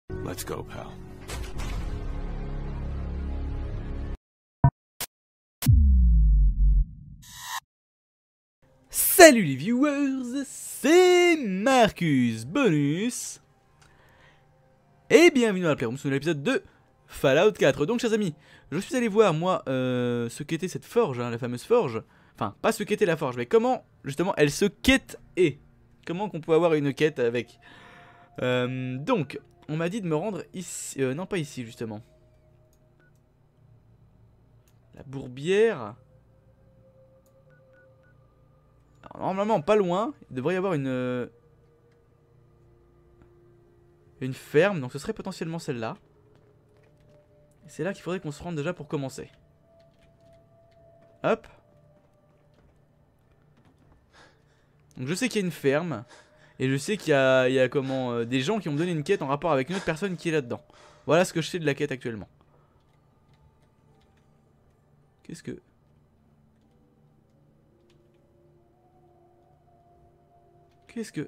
Let's go, pal. Salut les viewers, c'est Marcus Bonus et bienvenue dans la Playroom sur l'épisode de Fallout 4. Donc chers amis, je suis allé voir moi ce qu'était cette forge, hein, la fameuse forge. Enfin, pas ce qu'était la forge, mais comment justement elle se quête et comment qu'on peut avoir une quête avec. Donc, on m'a dit de me rendre ici, non pas ici justement. La Bourbière. Alors, normalement pas loin, il devrait y avoir une ferme, donc ce serait potentiellement celle-là. C'est là qu'il faudrait qu'on se rende déjà pour commencer. Hop. Donc je sais qu'il y a une ferme. Et je sais qu'il y a comment, des gens qui ont me donné une quête en rapport avec une autre personne qui est là-dedans. Voilà ce que je sais de la quête actuellement. Qu'est-ce que... Qu'est-ce que...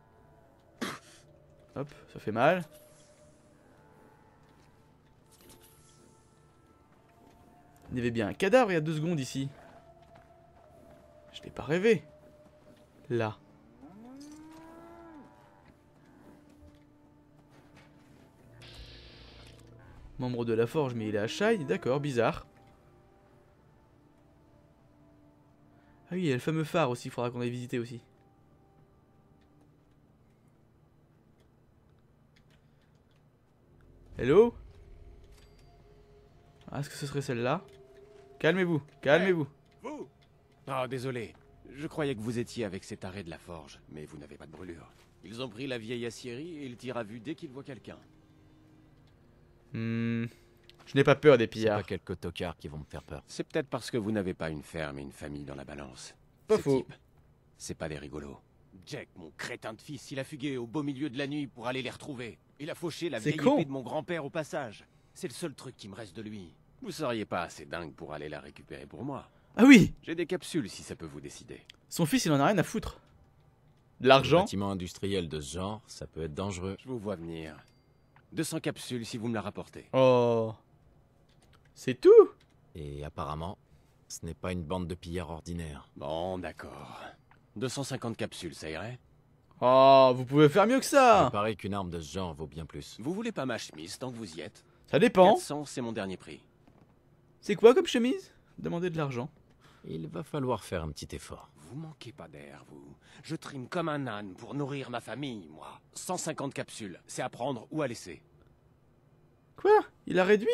Hop, ça fait mal. Il y avait bien un cadavre il y a 2 secondes ici. Je l'ai pas rêvé. Là. Membre de la forge, mais il est à Shai, d'accord, bizarre. Ah oui, il y a le fameux phare aussi, il faudra qu'on aille visiter aussi. Hello? Ah, est-ce que ce serait celle-là? Calmez-vous, calmez-vous. Hey, vous? Oh, désolé. Je croyais que vous étiez avec cet arrêt de la forge, mais vous n'avez pas de brûlure. Ils ont pris la vieille aciérie et ils tirent à vue dès qu'ils voient quelqu'un. Je n'ai pas peur des C'est pillards. pas quelques tocards qui vont me faire peur. C'est peut-être parce que vous n'avez pas une ferme et une famille dans la balance. Pas Ces faux. types, c'est pas des rigolos. Jack, mon crétin de fils, il a fugué au beau milieu de la nuit pour aller les retrouver. Il a fauché la C'est vieille con. épée de mon grand-père au passage. C'est le seul truc qui me reste de lui. Vous seriez pas assez dingue pour aller la récupérer pour moi. Ah oui! J'ai des capsules si ça peut vous décider. Son fils, il en a rien à foutre. De Un l'argent? bâtiment industriel de ce genre, ça peut être dangereux. Je vous vois venir. 200 capsules si vous me la rapportez. Oh. C'est tout? Et apparemment, ce n'est pas une bande de pillards ordinaires. Bon, d'accord. 250 capsules, ça irait? Oh, vous pouvez faire mieux que Il ça! paraît qu'une arme de ce genre vaut bien plus. Vous voulez pas ma chemise tant que vous y êtes? Ça dépend. 400, c'est mon dernier prix. C'est quoi comme chemise? Demandez de l'argent. Il va falloir faire un petit effort. Vous manquez pas d'air, vous. Je trime comme un âne pour nourrir ma famille, moi. 150 capsules, c'est à prendre ou à laisser. Quoi? Il a réduit?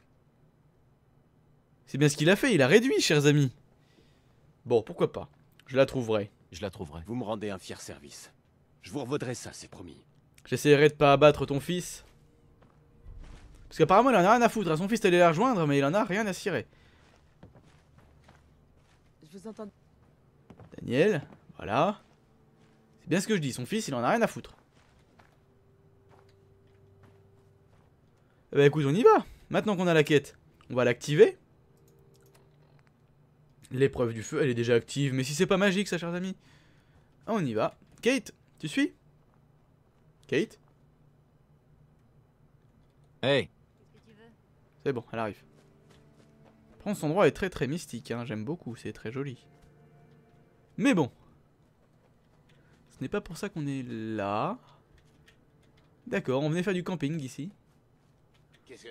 C'est bien ce qu'il a fait, il a réduit, chers amis. Bon, pourquoi pas. Je la trouverai. Je la trouverai. Vous me rendez un fier service. Je vous revaudrai ça, c'est promis. J'essaierai de pas abattre ton fils. Parce qu'apparemment, il en a rien à foutre. Son fils est allé la rejoindre, mais il en a rien à cirer. Je vous entends. Daniel, voilà. C'est bien ce que je dis, son fils, il en a rien à foutre. Eh bah écoute, on y va. Maintenant qu'on a la quête, on va l'activer. L'épreuve du feu, elle est déjà active. Mais si c'est pas magique, ça, chers amis. Ah, on y va. Kate, tu suis? Kate? Hey! C'est bon, elle arrive. Par contre, cet endroit est très très mystique, hein. J'aime beaucoup, c'est très joli. Mais bon. Ce n'est pas pour ça qu'on est là. D'accord, on venait faire du camping ici. Qu'est-ce que...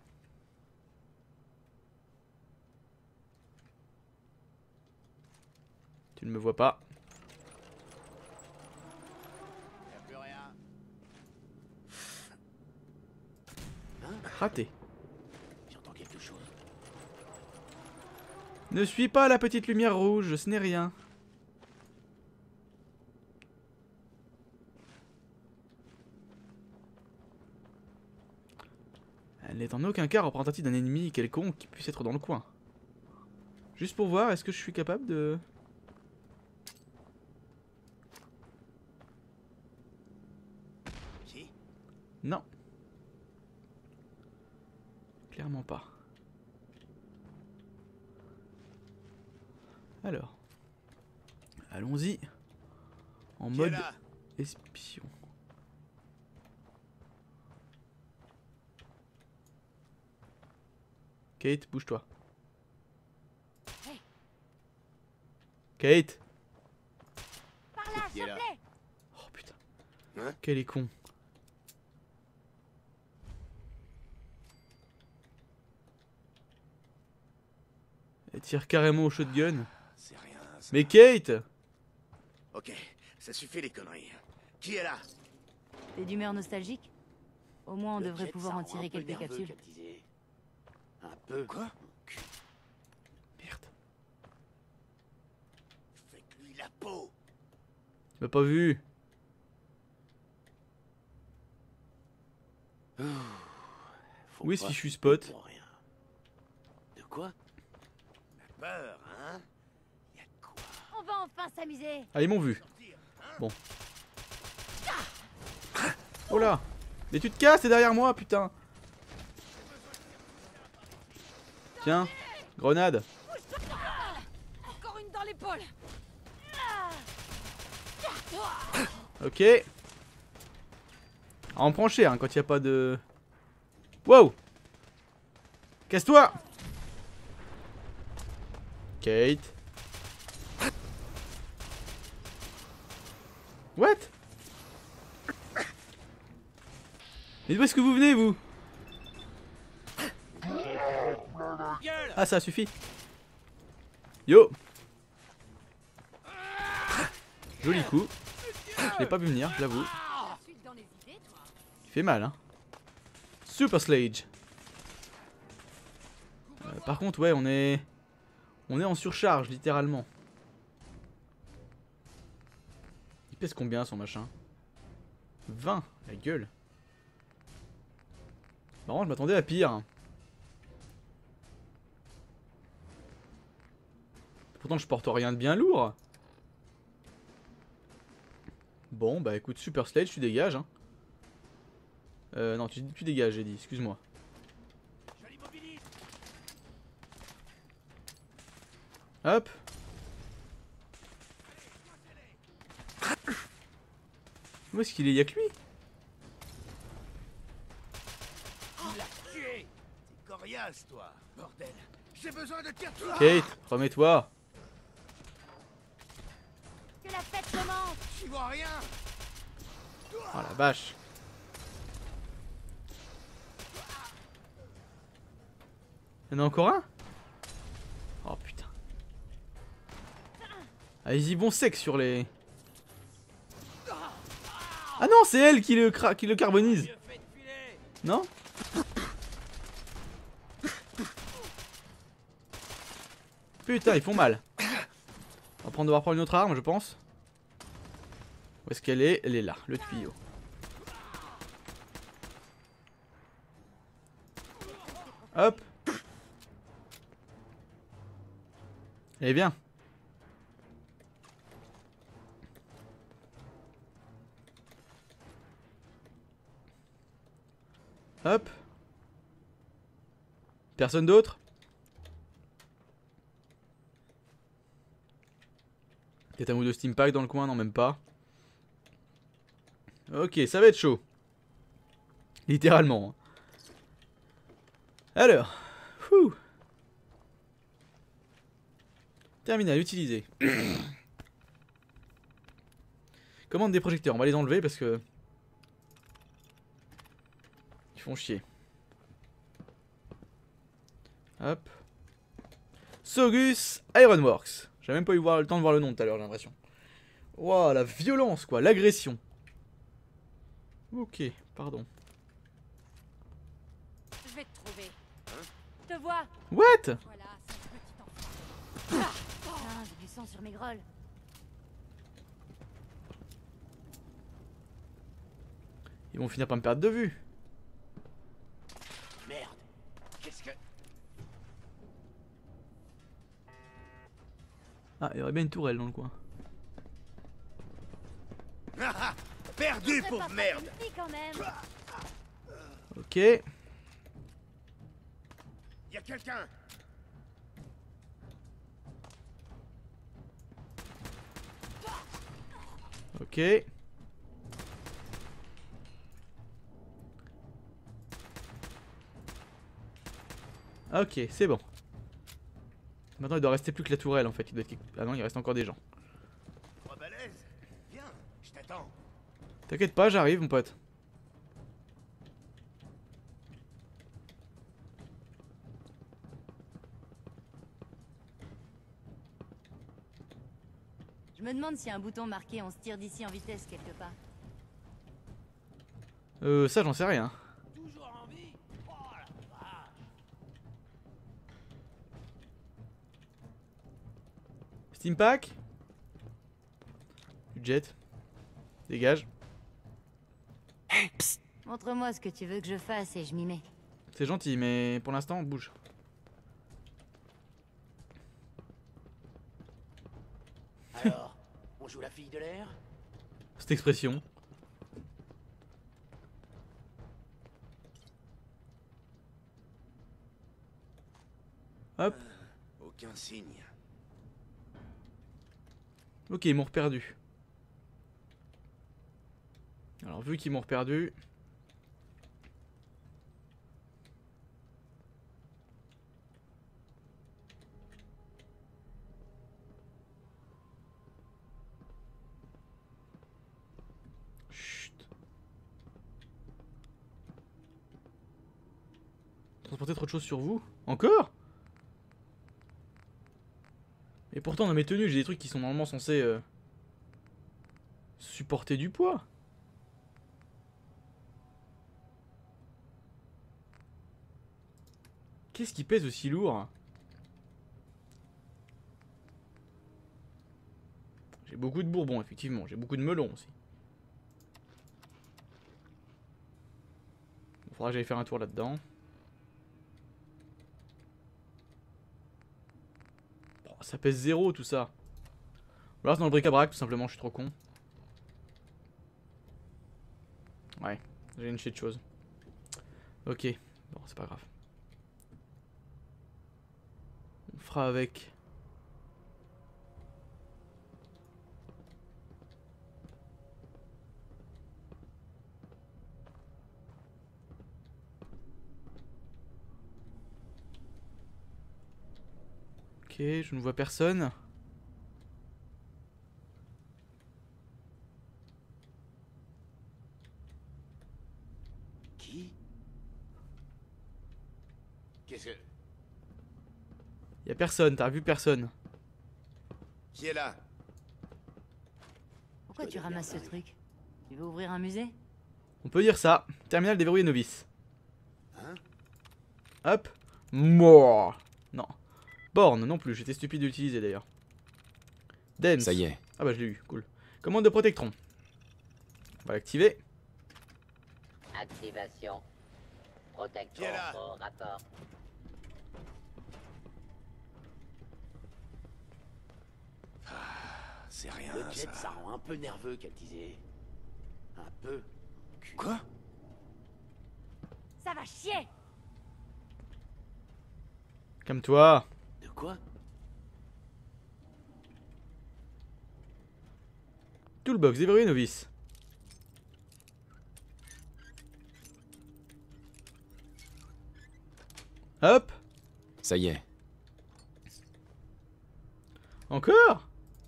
Tu ne me vois pas. Y'a plus rien. Raté. J'entends quelque chose. Ne suis pas la petite lumière rouge, ce n'est rien. Elle n'est en aucun cas représentative d'un ennemi quelconque qui puisse être dans le coin. Juste pour voir, est-ce que je suis capable de... Si? Non. Clairement pas. Alors. Allons-y. En mode espion. Kate, bouge-toi. Hey. Kate. Par là, Qui est s'il là te plaît. Oh putain. Hein? Quel est con. Elle tire carrément au shotgun. C'est rien, ça. Mais Kate! Ok, ça suffit les conneries. Qui est là? T'es d'humeur nostalgique? Au moins on Le devrait jet, pouvoir ça en rend un tirer peu quelques nerveux, capsules. qu'elle disait. Un peu. Quoi? Merde. Faites-lui la peau. Tu m'as pas vu. Faut Où est ce pas fichu flipper spot? pour rien. De quoi? La peur, hein? Y'a de quoi? On va enfin s'amuser. Ah, ils m'ont vu. Bon. Oh là! Mais tu te casses, c'est derrière moi, putain! Tiens, grenade. Encore une dans l'épaule. Ok. Ah, on prend cher hein, quand il n'y a pas de... Wow! Casse-toi! Kate. What? Mais d'où est-ce que vous venez, vous? Ah, ça suffit. Yo! Joli coup. Je l'ai pas vu venir, j'avoue. Il fait mal, hein. Super Slage. Par contre, ouais, on est en surcharge, littéralement. Il pèse combien, son machin? 20, la gueule. Marrant, je m'attendais à pire. Pourtant, je porte rien de bien lourd. Bon, bah écoute, Super Slage, tu dégages, hein. Non, tu dégages, j'ai dit, excuse-moi. Hop. Où est-ce qu'il est? Y'a que lui? Tu l'as tué! T'es coriace, toi! Bordel! J'ai besoin de tir. Kate, remets-toi. Que la fête commence. J'y vois rien! Oh la vache. Y'en a encore un? Oh putain. Ah, ils y vont sec sur les... Ah non, c'est elle qui le carbonise. Non? Putain, ils font mal. On va devoir prendre une autre arme, je pense. Où est-ce qu'elle est? Elle est là, le tuyau. Hop. Eh bien. Hop. Personne d'autre? Peut-être un ou deux steam pack dans le coin? Non, même pas. Ok, ça va être chaud. Littéralement. Alors. Fouh. Terminal utilisé. Commande des projecteurs, on va les enlever parce que... Ils font chier. Hop. Saugus Ironworks. J'ai même pas eu le temps de voir le nom tout à l'heure, j'ai l'impression. Waouh, la violence quoi, l'agression. Ok, pardon. Je vais te trouver. Je te vois. What? Voilà, c'est un petit enfant. Putain, j'ai du sang sur mes grolles. Ils vont finir par me perdre de vue. Merde! Qu'est-ce que. Ah, il y aurait bien une tourelle dans le coin. Perdu, C'est pauvre pas merde! fantastique, quand même. Ok. Y'a quelqu'un! Ok. Ok, c'est bon. Maintenant il doit rester plus que la tourelle en fait. Il doit être... Ah non, il reste encore des gens. Trois balèzes. Viens, je t'attends. T'inquiète pas, j'arrive mon pote. Je me demande s'il y a un bouton marqué on se tire d'ici en vitesse quelque part. Ça j'en sais rien. Toujours en vie. Oh la vache. Steam Pack. Du jet. Dégage. Montre-moi ce que tu veux que je fasse et je m'y mets. C'est gentil, mais pour l'instant, bouge. Alors, on joue la fille de l'air? Cette expression. Hop. Aucun signe. Ok, ils m'ont reperdu. Alors, vu qu'ils m'ont reperdu... Chut. Transporter trop de choses sur vous? Encore? Et pourtant dans mes tenues j'ai des trucs qui sont normalement censés supporter du poids. Qu'est-ce qui pèse aussi lourd? J'ai beaucoup de bourbon effectivement, j'ai beaucoup de melon aussi. Il faudra que j'aille faire un tour là-dedans. Ça pèse 0 tout ça. Ou alors c'est dans le bric-à-brac tout simplement, je suis trop con. Ouais, j'ai une chier de choses. Ok, bon c'est pas grave. On fera avec. Ok, je ne vois personne. Qui? Qu'est-ce que... Y a personne, t'as vu personne. Qui est là? Pourquoi tu ramasses ce truc? Tu veux ouvrir un musée? On peut dire ça. Terminal déverrouillé novice. Hein? Hop. Mouah. Non. Borne non plus, j'étais stupide de l'utiliser d'ailleurs. Dance. Ça y est. Ah bah je l'ai eu, cool. Commande de Protectron. On va l'activer. Activation. Qui Protectron est là? au rapport. C'est rien, Le jet, ça. ça rend un peu nerveux, Caltisé. Un peu. Quoi? Ça va chier! Calme-toi. De quoi? Toolbox déverrouillé novice. Hop. Ça y est. Encore?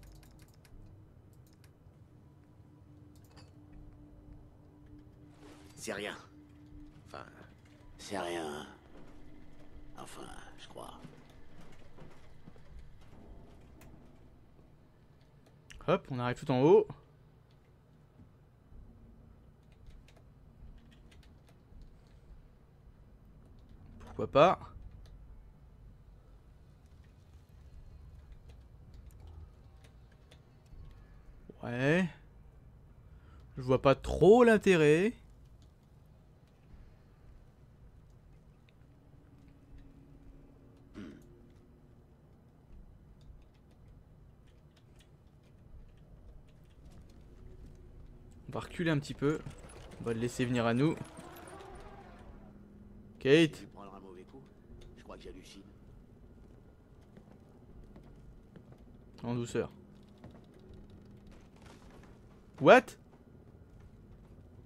C'est rien. Enfin, c'est rien. Enfin, je crois. Hop, on arrive tout en haut. Pourquoi pas? Ouais. Je vois pas trop l'intérêt. On va reculer un petit peu. On va le laisser venir à nous. Kate. Tu prendre un mauvais coup? Je crois que j'hallucine. En douceur. What?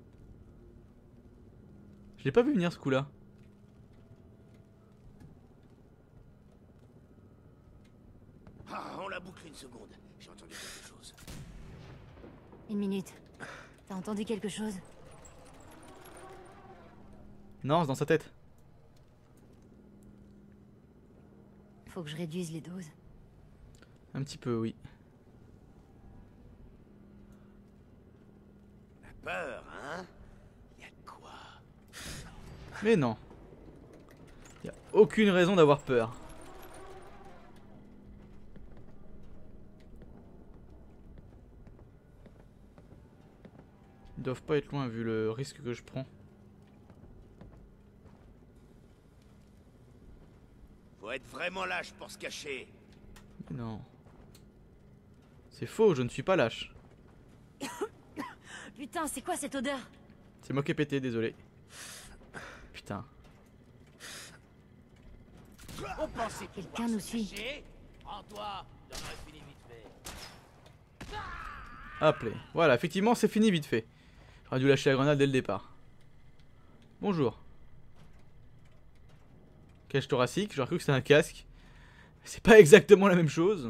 Je l'ai pas vu venir ce coup-là. seconde, j'ai entendu quelque chose. Une minute. T'as entendu quelque chose? Non, c'est dans sa tête. Faut que je réduise les doses. Un petit peu, oui. La peur, hein? Y a de quoi? Mais non. Y a aucune raison d'avoir peur. Ils doivent pas être loin vu le risque que je prends. Faut être vraiment lâche pour se cacher. Mais non. C'est faux, je ne suis pas lâche. Putain, c'est quoi cette odeur? C'est moi qui ai pété, désolé. Putain. On pensait Quelqu'un nous suit. Rends-toi, j'aurais fini vite fait. Appelé. Voilà, effectivement, c'est fini vite fait. J'aurais dû lâcher la grenade dès le départ. Bonjour. Cage thoracique, j'aurais cru que c'était un casque. C'est pas exactement la même chose.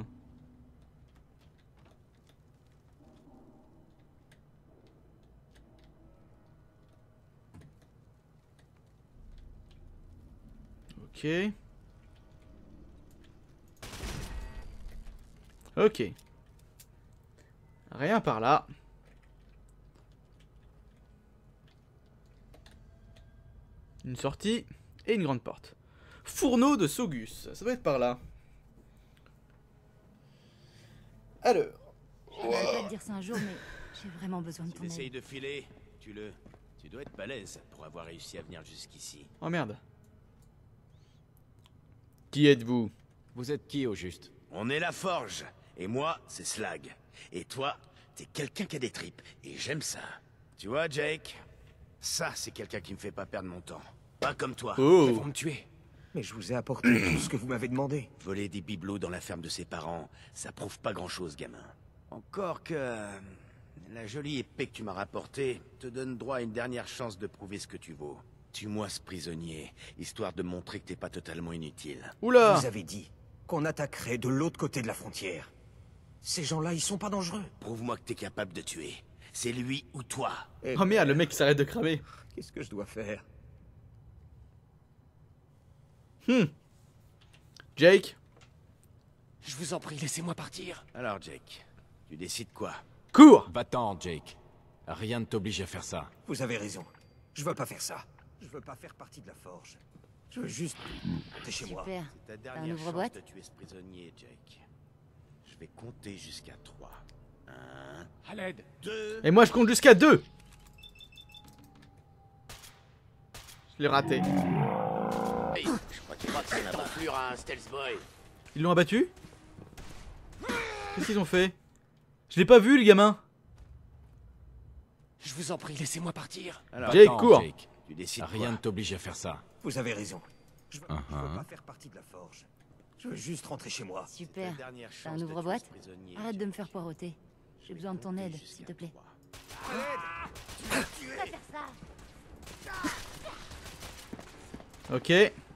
Ok. Ok. Rien par là. Une sortie et une grande porte. Fourneau de Saugus. Ça doit être par là. Alors. Je n'arrête pas de dire ça un jour, mais j'ai vraiment besoin de Si ton t'essayes aide. de filer, tue-le. Tu dois être balèze pour avoir réussi à venir jusqu'ici. Oh merde. Qui êtes-vous? Vous êtes qui au juste? On est la forge, et moi, c'est Slag. Et toi, t'es quelqu'un qui a des tripes, et j'aime ça. Tu vois, Jake? Ça, c'est quelqu'un qui me fait pas perdre mon temps. Pas comme toi. Ils Oh. vont me tuer. Mais je vous ai apporté tout ce que vous m'avez demandé. Voler des bibelots dans la ferme de ses parents, ça prouve pas grand-chose, gamin. Encore que... la jolie épée que tu m'as rapportée te donne droit à une dernière chance de prouver ce que tu vaux. Tue-moi ce prisonnier, histoire de montrer que t'es pas totalement inutile. Oula. Vous avez dit qu'on attaquerait de l'autre côté de la frontière. Ces gens-là, ils sont pas dangereux. Prouve-moi que t'es capable de tuer. C'est lui ou toi. Et Oh merde, le mec qui s'arrête de cramer. qu'est-ce que je dois faire? Jake. Je vous en prie, laissez-moi partir. Alors, Jake, tu décides quoi? Cours. Va-t'en, Jake. Rien ne t'oblige à faire ça. Vous avez raison. Je veux pas faire ça. Je veux pas faire partie de la forge. Je veux juste rentrer chez moi. Super. C'est ta un dernière chance ouvre-boîte? de tuer ce prisonnier, Jake. Je vais compter jusqu'à 3. 1, À l'aide. 2... Et moi je compte jusqu'à 2. Je l'ai raté. Hey, je crois que ça n'a pas plus à un stealth boy. Ils l'ont abattu? Qu'est-ce qu'ils ont fait? Je l'ai pas vu, le gamin. Je vous en prie, laissez-moi partir. Alors, Jake, Va-t'en, cours. Jake. tu décides Rien ne quoi? t'oblige à faire ça. Vous avez raison. Je veux pas faire partie de la forge. Je veux juste rentrer chez moi. Super. Ta dernière T'as un chance de tuer ouvre-boîte? ce prisonnier, Arrête de me Jake. faire poireauter. J'ai besoin de ton Compter aide, jusqu'à s'il te plaît. 3. Ok.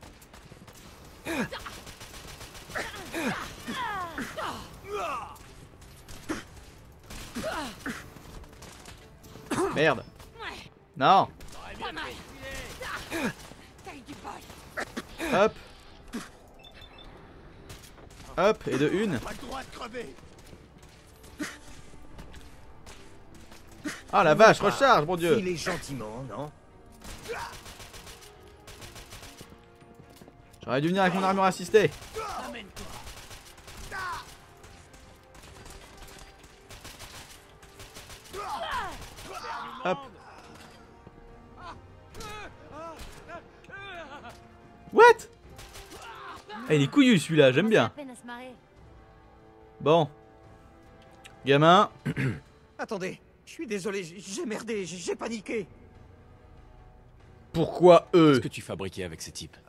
Merde. Non. Hop. Hop, et de une. Pas le droit de crever. Ah la vache, recharge, mon dieu. Il est gentiment, non? J'aurais dû venir avec mon armure assistée. Hop. What? Eh, il est couillu celui-là, j'aime bien. À peine à se marrer. Bon. Gamin. Attendez, je suis désolé, j'ai merdé, j'ai paniqué. Pourquoi eux? Qu'est-ce que tu fabriquais avec ces types?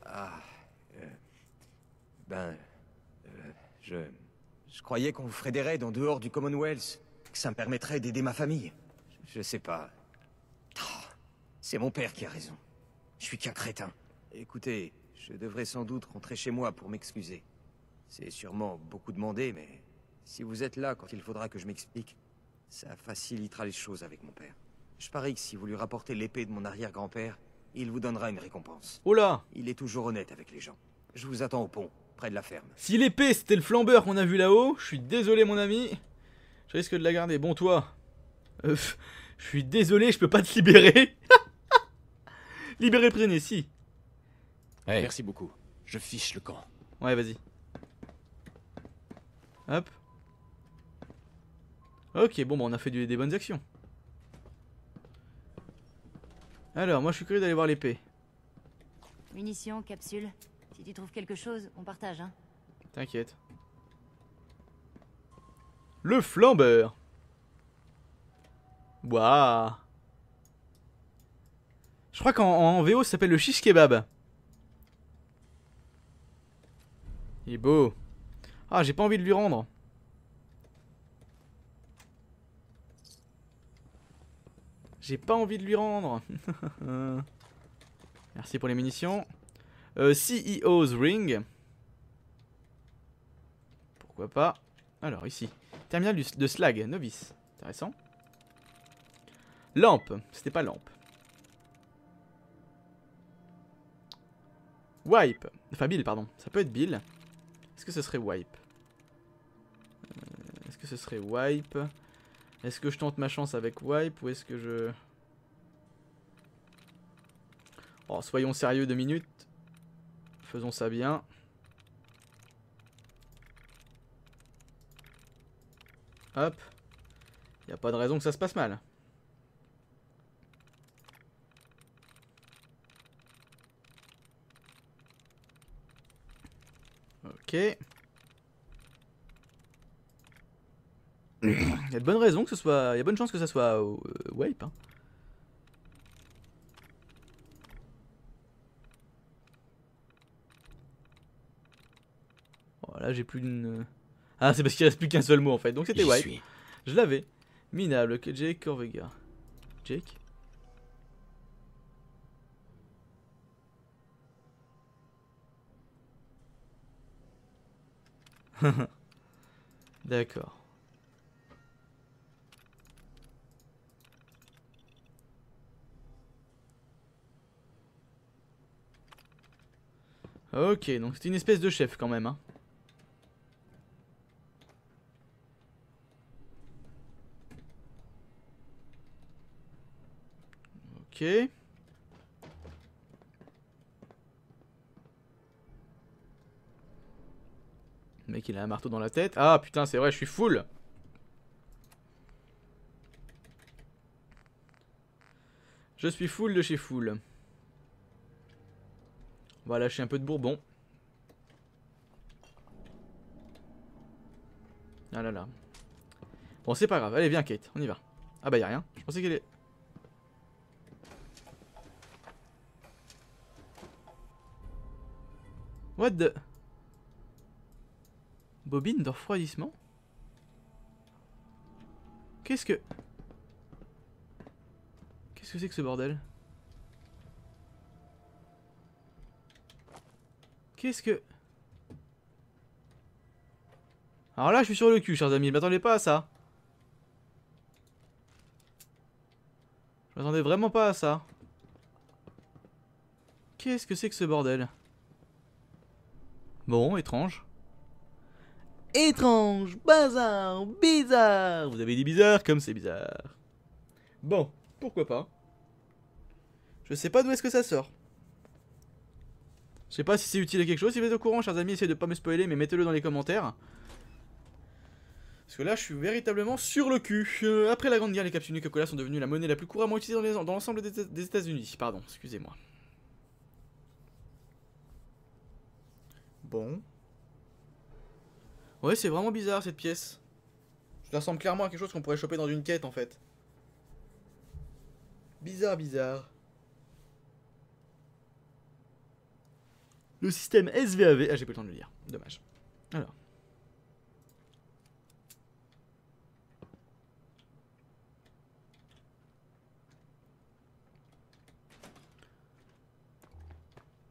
Je croyais qu'on ferait des raids en dehors du Commonwealth, que ça me permettrait d'aider ma famille. Je sais pas. Ah, c'est mon père qui a raison. Je suis qu'un crétin. Écoutez, je devrais sans doute rentrer chez moi pour m'excuser. C'est sûrement beaucoup demandé, mais Si vous êtes là quand il faudra que je m'explique, ça facilitera les choses avec mon père. Je parie que si vous lui rapportez l'épée de mon arrière-grand-père, il vous donnera une récompense. Oh là! Il est toujours honnête avec les gens. Je vous attends au pont, près de la ferme. Si l'épée c'était le flambeur qu'on a vu là-haut, je suis désolé mon ami. Je risque de la garder. Bon toi, je suis désolé, je peux pas te libérer. Libérer le prisonnier, si. Hey, Merci beaucoup. Je fiche le camp. Ouais, vas-y. Hop. Ok, bon, bah on a fait des bonnes actions. Alors, moi je suis curieux d'aller voir l'épée. Munitions, capsules. Si tu trouves quelque chose, on partage, hein. T'inquiète. Le flambeur. Waouh. Je crois qu'en VO ça s'appelle le shish kebab. Il est beau. Ah, j'ai pas envie de lui rendre. J'ai pas envie de lui rendre. Merci pour les munitions. CEO's Ring. Pourquoi pas. Alors, ici. Terminal de slag, novice. Intéressant. Lampe. C'était pas lampe. Wipe. Enfin, Bill, pardon. Ça peut être Bill. Est-ce que ce serait Wipe? Est-ce que ce serait Wipe? Est-ce que je tente ma chance avec Wipe ou est-ce que je... Oh, soyons sérieux 2 minutes. Faisons ça bien. Hop. Y a pas de raison que ça se passe mal. Ok. Il y a de bonnes raisons que ce soit... Il y a bonne chance que ça soit Wipe. Hein. Oh, là j'ai plus d'une... Ah c'est parce qu'il reste plus qu'un seul mot en fait. Donc c'était j'y Wipe. suis. Je l'avais. Minable, Jake Corvega. Jake. D'accord. Ok, donc c'est une espèce de chef quand même. Hein. Ok. Le mec il a un marteau dans la tête. Ah putain c'est vrai je suis full. Je suis full de chez full. On va lâcher un peu de bourbon. Ah là là. Bon c'est pas grave, allez viens Kate, on y va. Ah bah y'a rien, je pensais qu'elle est... What the... Bobine de refroidissement? Qu'est-ce que... Qu'est-ce que c'est que ce bordel? Qu'est-ce que... Alors là je suis sur le cul chers amis, je m'attendais pas à ça. Je m'attendais vraiment pas à ça. Qu'est-ce que c'est que ce bordel? Bon, étrange. Étrange, bazar, bizarre. Vous avez dit bizarre comme c'est bizarre. Bon, pourquoi pas. Je sais pas d'où est-ce que ça sort. Je sais pas si c'est utile à quelque chose. Si vous êtes au courant, chers amis, essayez de pas me spoiler, mais mettez-le dans les commentaires. Parce que là, je suis véritablement sur le cul. Après la Grande Guerre, les capsules Nuka-Cola sont devenues la monnaie la plus couramment utilisée dans l'ensemble des États-Unis. Pardon, excusez-moi. Bon. Ouais, c'est vraiment bizarre cette pièce. Ça ressemble clairement à quelque chose qu'on pourrait choper dans une quête en fait. Bizarre, bizarre. Le système SVAV. Ah, j'ai pas le temps de le lire. Dommage. Alors.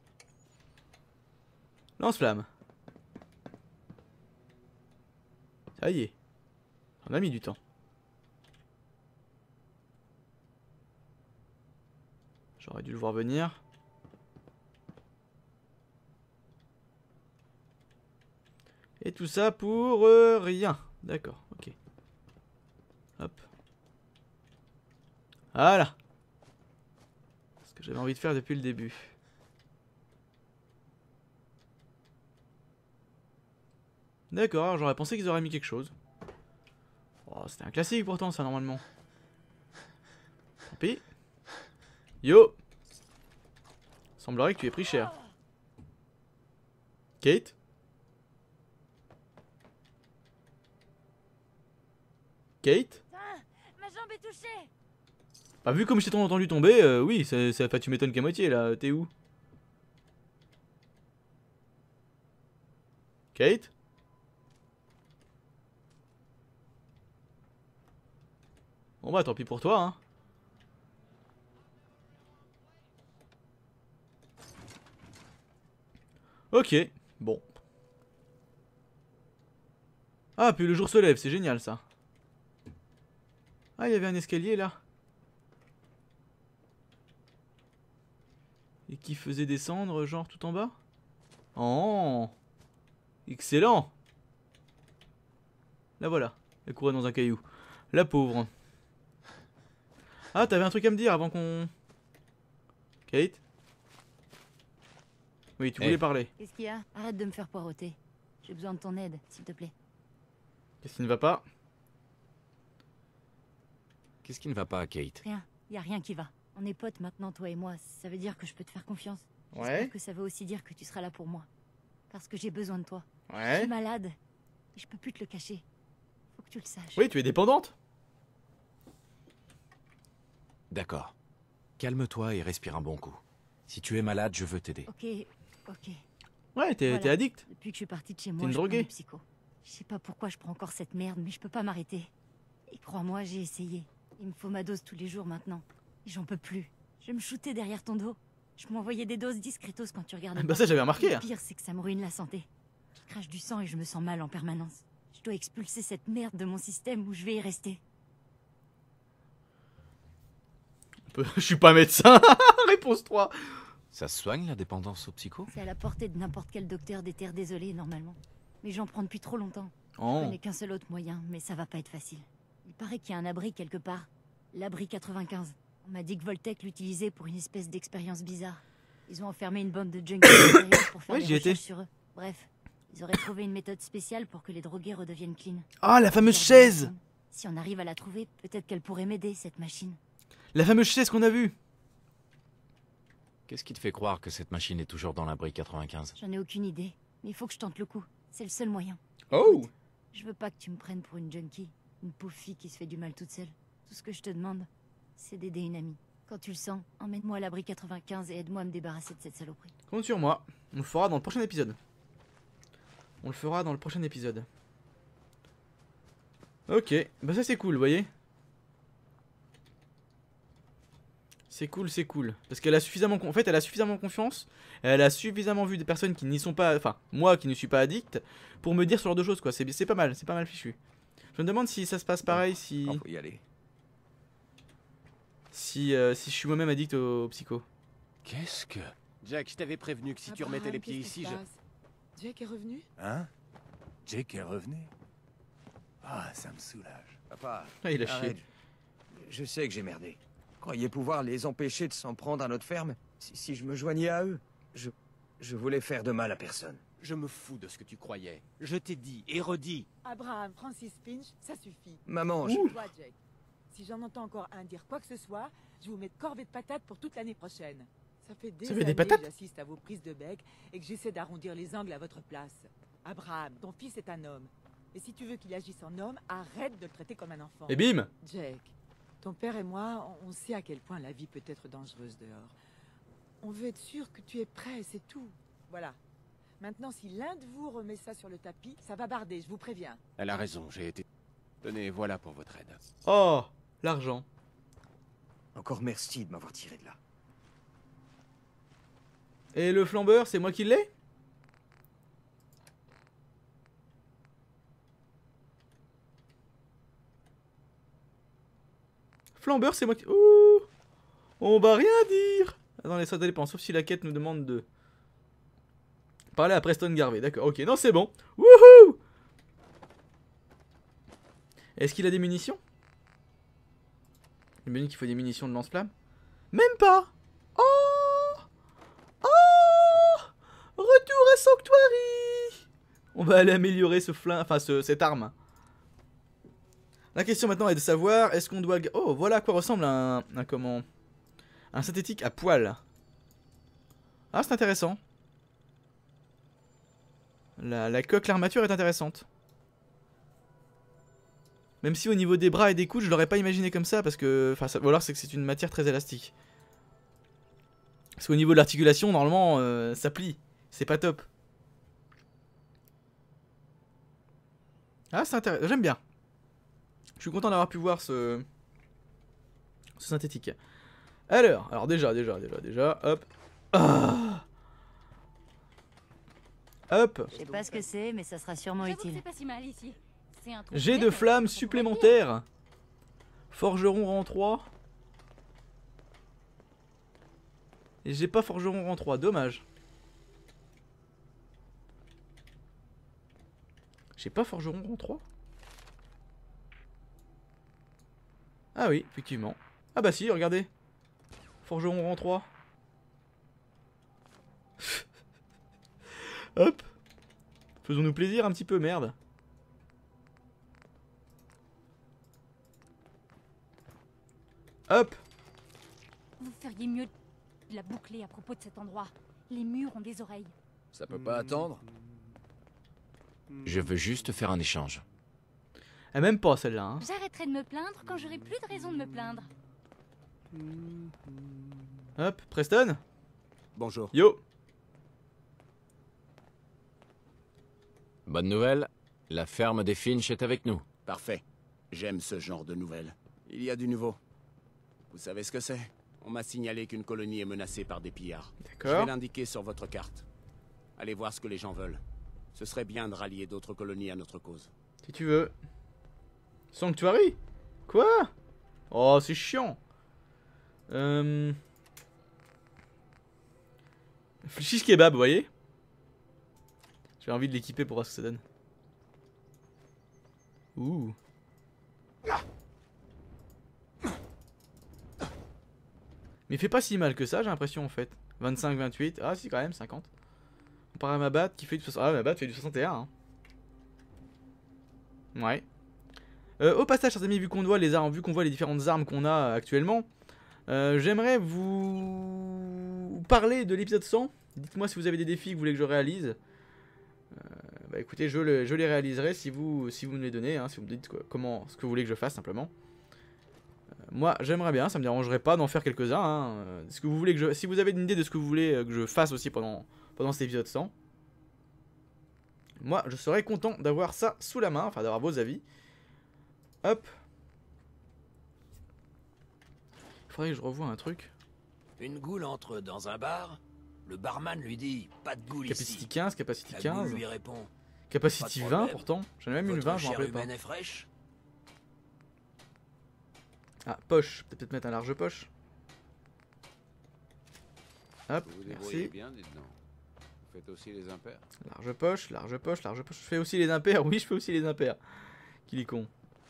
Lance-flamme. Ça y est. On a mis du temps. J'aurais dû le voir venir. Et tout ça pour rien. D'accord, ok. Hop. Voilà. Ce que j'avais envie de faire depuis le début. D'accord, j'aurais pensé qu'ils auraient mis quelque chose. Oh, c'était un classique pourtant ça normalement. Tant pis. Yo. Semblerait que tu aies pris cher. Kate? Kate? Ma jambe est touchée. Bah vu comme je t'ai entendu tomber, oui, enfin, tu m'étonnes qu'à moitié là, t'es où? Kate? Bon bah tant pis pour toi hein. Ok, bon. Ah puis le jour se lève, c'est génial ça. Ah il y avait un escalier là. Et qui faisait descendre genre tout en bas. Oh, excellent. La voilà, elle courait dans un caillou. La pauvre. Ah t'avais un truc à me dire avant qu'on... Kate? Oui tu voulais parler. Qu'est-ce qu'il y a? Arrête de me faire poireauter. J'ai besoin de ton aide, s'il te plaît. Qu'est-ce qui ne va pas? Qu'est-ce qui ne va pas, Kate? Rien, y a rien qui va. On est potes maintenant, toi et moi. Ça veut dire que je peux te faire confiance. Ouais. J'espère que ça veut aussi dire que tu seras là pour moi. Parce que j'ai besoin de toi. Je Ouais. suis malade. Et je peux plus te le cacher. Faut que tu le saches. Oui tu es dépendante. D'accord. Calme-toi et respire un bon coup. Si tu es malade, je veux t'aider. Ok, ok. Ouais t'es Voilà. addict. Depuis que je suis partie de chez T'es moi, une je prends droguée. des psychos. Je sais pas pourquoi je prends encore cette merde, mais je peux pas m'arrêter. Et crois-moi, j'ai essayé. Il me faut ma dose tous les jours maintenant. Et j'en peux plus. Je me shootais derrière ton dos. Je m'envoyais des doses discretos quand tu regardais Bah pas. ça j'avais remarqué. Le Hein. pire, c'est que ça me ruine la santé. Je crache du sang et je me sens mal en permanence. Je dois expulser cette merde de mon système où je vais y rester. Je suis pas médecin. Réponse 3. Ça se soigne, la dépendance au psycho? C'est à la portée de n'importe quel docteur des terres désolées, normalement. Mais j'en prends depuis trop longtemps. Je Oh. connais qu'un seul autre moyen, mais ça va pas être facile. Il paraît qu'il y a un abri quelque part. L'abri 95. On m'a dit que Voltec l'utilisait pour une espèce d'expérience bizarre. Ils ont enfermé une bande de junkies à l'intérieur pour faire Ouais, des j'y étais. recherches sur eux. Bref, ils auraient trouvé une méthode spéciale pour que les drogués redeviennent clean. Ah la fameuse Garder chaise. la machine. Si on arrive à la trouver, peut-être qu'elle pourrait m'aider, cette machine. La fameuse chaise qu'on a vue. Qu'est-ce qui te fait croire que cette machine est toujours dans l'abri 95? J'en ai aucune idée, mais il faut que je tente le coup. C'est le seul moyen. Oh. Je veux pas que tu me prennes pour une junkie, une pauvre fille qui se fait du mal toute seule. Tout ce que je te demande, c'est d'aider une amie. Quand tu le sens, emmène-moi à l'abri 95 et aide-moi à me débarrasser de cette saloperie. Compte sur moi. On le fera dans le prochain épisode. On le fera dans le prochain épisode. Ok, bah ça c'est cool, vous voyez. C'est cool, c'est cool. Parce qu'elle a suffisamment... En fait, elle a suffisamment confiance. Elle a suffisamment vu des personnes qui n'y sont pas... Enfin, moi qui ne suis pas addict, pour me dire ce genre de choses, quoi. C'est pas mal fichu. Je me demande si ça se passe pareil, si... Oh, faut y aller. Si je suis moi-même addict au psycho. Qu'est-ce que... Jack, je t'avais prévenu que si tu remettais les pieds ici, je... Jake est revenu? Hein? Jake est revenu? Ah, ça me soulage. Papa, Ah, il a chié. arrête. Je sais que j'ai merdé. Croyez pouvoir les empêcher de s'en prendre à notre ferme? Si je me joignais à eux, je voulais faire de mal à personne. Je me fous de ce que tu croyais. Je t'ai dit et redit. Abraham, Francis Finch, ça suffit. Maman, Toi, Jake. Si j'en entends encore un dire quoi que ce soit, je vous mets de corvée de patates pour toute l'année prochaine. Ça fait des Ça fait des années patates que j'assiste à vos prises de bec et que j'essaie d'arrondir les angles à votre place. Abraham, ton fils est un homme. Et si tu veux qu'il agisse en homme, arrête de le traiter comme un enfant. Et bim. Jake, ton père et moi, on sait à quel point la vie peut être dangereuse dehors. On veut être sûr que tu es prêt, c'est tout. Voilà. Maintenant, si l'un de vous remet ça sur le tapis, ça va barder, je vous préviens. Elle a raison, j'ai été... Tenez, voilà pour votre aide. Oh, l'argent. encore merci de m'avoir tiré de là. Et le flambeur, c'est moi qui l'ai? flambeur, c'est moi qui... Ouh, on va rien dire. Attendez, ça dépend, sauf si la quête nous demande de... Parler à Preston Garvey, d'accord, ok, non c'est bon. Wouhou. Est-ce qu'il a des munitions? Il me dit qu'il faut des munitions de lance-flamme. Même pas. Oh. Oh. Retour à Sanctuary. On va aller améliorer ce flingue, enfin cette arme. La question maintenant est de savoir, est-ce qu'on doit... Oh, voilà à quoi ressemble un comment... Un synthétique à poil. Ah, c'est intéressant. La coque, l'armature est intéressante. Même si au niveau des bras et des coudes, je l'aurais pas imaginé comme ça, parce que... Enfin, ou alors c'est que c'est une matière très élastique. Parce qu'au niveau de l'articulation, normalement, ça plie. C'est pas top. Ah, c'est intéressant. J'aime bien. Je suis content d'avoir pu voir ce synthétique. Alors déjà, hop. Ah. Hop. Je sais pas ce que c'est, mais ça sera sûrement utile. C'est pas si mal ici. J'ai de flammes supplémentaires. Forgeron rang 3. Et j'ai pas forgeron rang 3, dommage. J'ai pas forgeron rang 3. Ah oui, effectivement. Ah bah si, regardez. Forgeron rang 3. Hop. Faisons-nous plaisir un petit peu, merde. Hop. Vous feriez mieux de la boucler à propos de cet endroit. Les murs ont des oreilles. Ça peut pas attendre? Je veux juste faire un échange. Elle m'aime pas celle-là. Hein. J'arrêterai de me plaindre quand j'aurai plus de raison de me plaindre. Hop, Preston. Bonjour. Yo. Bonne nouvelle, la ferme des Finch est avec nous. Parfait. J'aime ce genre de nouvelles. Il y a du nouveau. Vous savez ce que c'est? On m'a signalé qu'une colonie est menacée par des pillards. Je D'accord. vais l'indiquer sur votre carte. Allez voir ce que les gens veulent. Ce serait bien de rallier d'autres colonies à notre cause. Si tu veux. Sanctuary? Quoi? Oh, c'est chiant. Shish kebab, vous voyez? J'ai envie de l'équiper pour voir ce que ça donne. Ouh. Mais il fait pas si mal que ça, j'ai l'impression en fait. 25, 28. Ah, si, quand même, 50. Comparé à ma batte qui fait du 60. Ah, ma batte fait du 61. Hein. Ouais. Au passage, chers amis, vu qu'on voit les armes, vu qu'on voit les différentes armes qu'on a actuellement, j'aimerais vous parler de l'épisode 100. Dites-moi si vous avez des défis que vous voulez que je réalise. Bah écoutez, je les réaliserai si vous me les donnez, hein, si vous me dites quoi, comment, ce que vous voulez que je fasse simplement. Moi, j'aimerais bien, ça me dérangerait pas d'en faire quelques-uns. Hein. Ce que vous voulez que si vous avez une idée de ce que vous voulez que je fasse aussi pendant cet épisode 100, moi, je serais content d'avoir ça sous la main, enfin d'avoir vos avis. Hop. Il faudrait que je revoie un truc. Une goule entre dans un bar. Le barman lui dit « Pas de goule Capacity ici ». 15, capacity La 15. goule lui répond Capacity Pas de 20 problème. pourtant. J'en ai même une Votre 20, je m'en chair rappelle pas. humaine est fraîche. Ah, poche. Peut-être mettre un large poche. Hop, Vous vous débrouillez merci. bien, dites-donc. Vous faites aussi les impairs. Large poche, large poche, large poche. Je fais aussi les impairs. Oui, je fais aussi les impairs. Qu'il est con.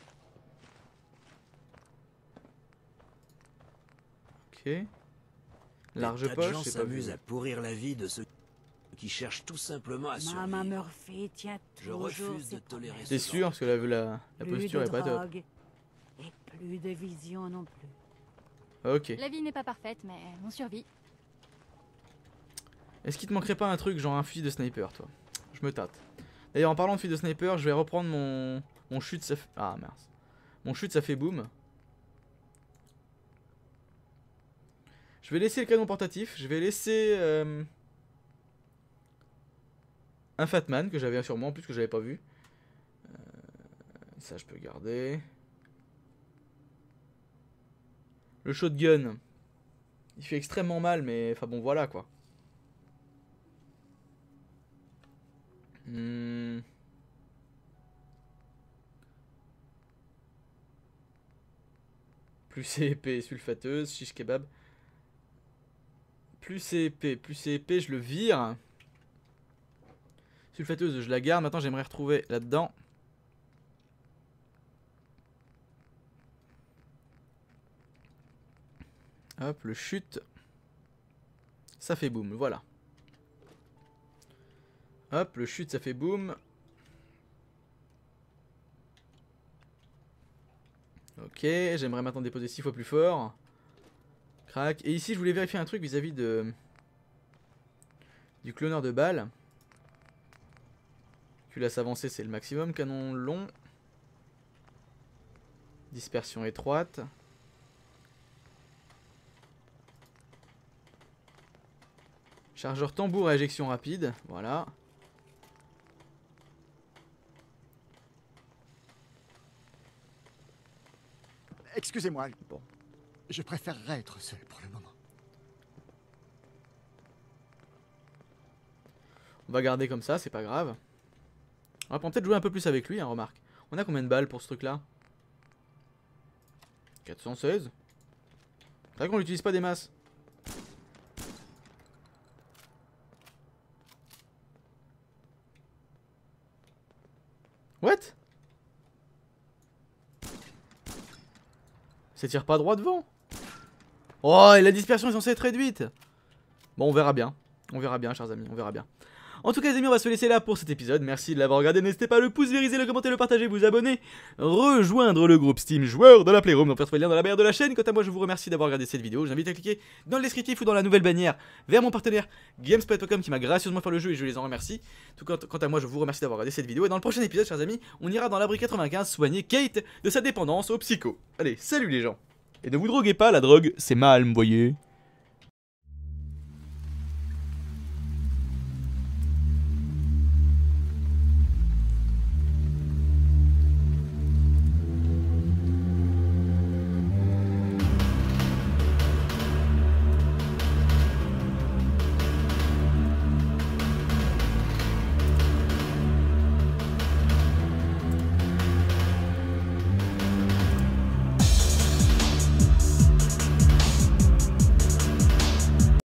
Ok. Large Des tas de poche, gens c'est pas vu. s'amusent à pourrir la vie de ceux qui cherchent tout simplement à Maman survivre. Murphy tient Je toujours refuse de ses tolérer promesses. C'est ce sûr, genre. parce que la Plus posture de est pas top. drogue et plus de vision non plus. Ok. La vie n'est pas parfaite, mais on survit. Est-ce qu'il te manquerait pas un truc, genre un fusil de sniper, toi? Je me tâte. D'ailleurs, en parlant de fusil de sniper, je vais reprendre mon chute, ça fait... Ah, mince. Mon chute, ça fait boum. Je vais laisser le canon portatif. Je vais laisser... un Fatman, que j'avais sur moi, en plus, que j'avais pas vu. Ça, je peux garder. Le shotgun. Il fait extrêmement mal, mais... Enfin bon, voilà, quoi. Plus c'est épais, sulfateuse, shish kebab. Plus c'est épais, je le vire. Sulfateuse, je la garde. Maintenant, j'aimerais retrouver là-dedans. Hop, le chute. Ça fait boum, voilà. Hop, le chute, ça fait boum. Ok, j'aimerais maintenant déposer 6 fois plus fort. Crac. Et ici, je voulais vérifier un truc vis-à-vis de... du cloneur de balles. Culasse avancée, c'est le maximum. Canon long. Dispersion étroite. Chargeur tambour à éjection rapide. Voilà. Excusez-moi. Bon. Je préférerais être seul pour le moment. On va garder comme ça, c'est pas grave. On va peut-être jouer un peu plus avec lui, hein, remarque. On a combien de balles pour ce truc-là? 416. C'est vrai qu'on l'utilise pas des masses. What? Ça tire pas droit devant. Oh, et la dispersion est censée être réduite. Bon, on verra bien. On verra bien, chers amis, on verra bien. En tout cas, les amis, on va se laisser là pour cet épisode. Merci de l'avoir regardé. N'hésitez pas à le pouce vériser, le commenter, le partager, vous abonner, rejoindre le groupe Steam joueur de la Playroom. Donc, retrouver le lien dans la barre de la chaîne. Quant à moi, je vous remercie d'avoir regardé cette vidéo. Je vous invite à cliquer dans le descriptif ou dans la nouvelle bannière vers mon partenaire Gamesplat.com qui m'a gracieusement fait le jeu et je les en remercie. Quant à moi, je vous remercie d'avoir regardé cette vidéo. Et dans le prochain épisode, chers amis, on ira dans l'abri 95 soigner Kate de sa dépendance au psycho. Allez, salut les gens. Et ne vous droguez pas, la drogue, c'est mal, vous voyez.